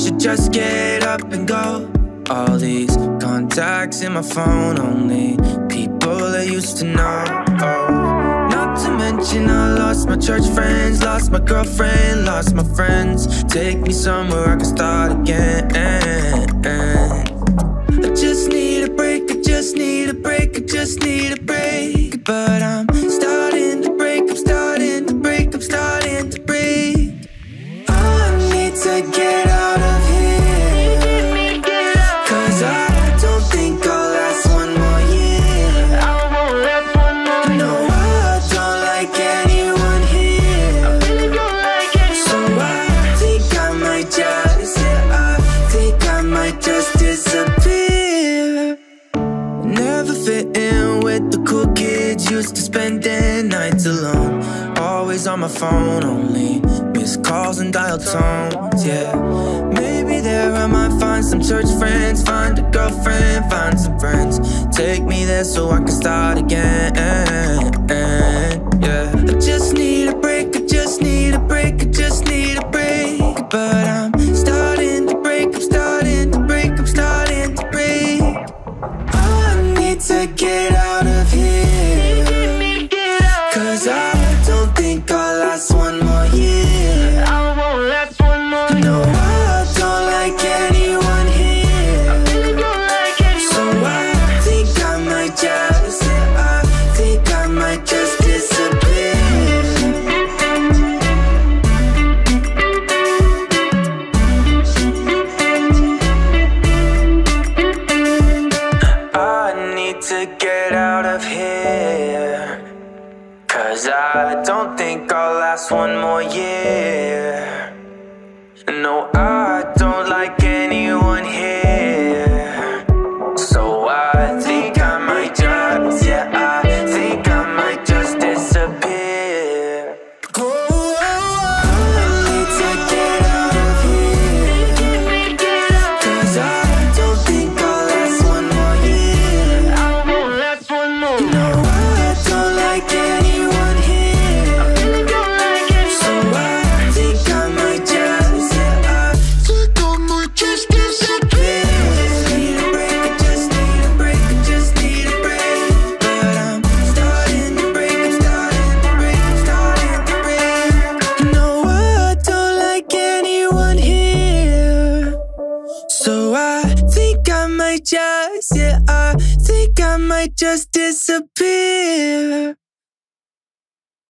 should just get up and go. All these contacts in my phone, only people I used to know. Oh, not to mention I lost my church friends, lost my girlfriend, lost my friends. Take me somewhere I can start again. I just need a break, I just need a break, I just need a break. But I'm starting to break, I'm starting to break, I'm starting to break. I need to get out of here, 'cause I don't think I'll last one more year. I won't last one more year. No, I don't like anyone here. I really don't like anyone. So I think I might just, yeah, I think I might just disappear. Never fit in with the cool kids, used to spending nights alone. Always on my phone, only missed calls and dial tones, yeah. Maybe there I might find some church friends, find a girlfriend, find some friends. Take me there so I can start again, yeah. I just need a break, I just need a break, I just need a break. But I'm starting to break, I'm starting to break, I'm starting to break. I need to get out of here, 'cause I don't think I'll last one more year. I won't last one more year. No, I don't like anyone here. I really don't like anyone. So I think I might just, yeah, I think I might just disappear. I need to get out of here, 'cause I don't think I'll last one more year. No, I don't like anyone here. So I think I might just, yeah, I think I might just disappear. I need to get out of here, 'cause I don't think I'll last one more year. I won't last one more. No, I don't like anyone here. I really don't like anyone. So I think I might just, yeah, I think I might just disappear. I need a break, I just need a break, I just need a break. But I'm starting to break, I'm starting to break, I'm starting to break. No, I don't like anyone here. So I think I might just, yeah, I think I might just disappear.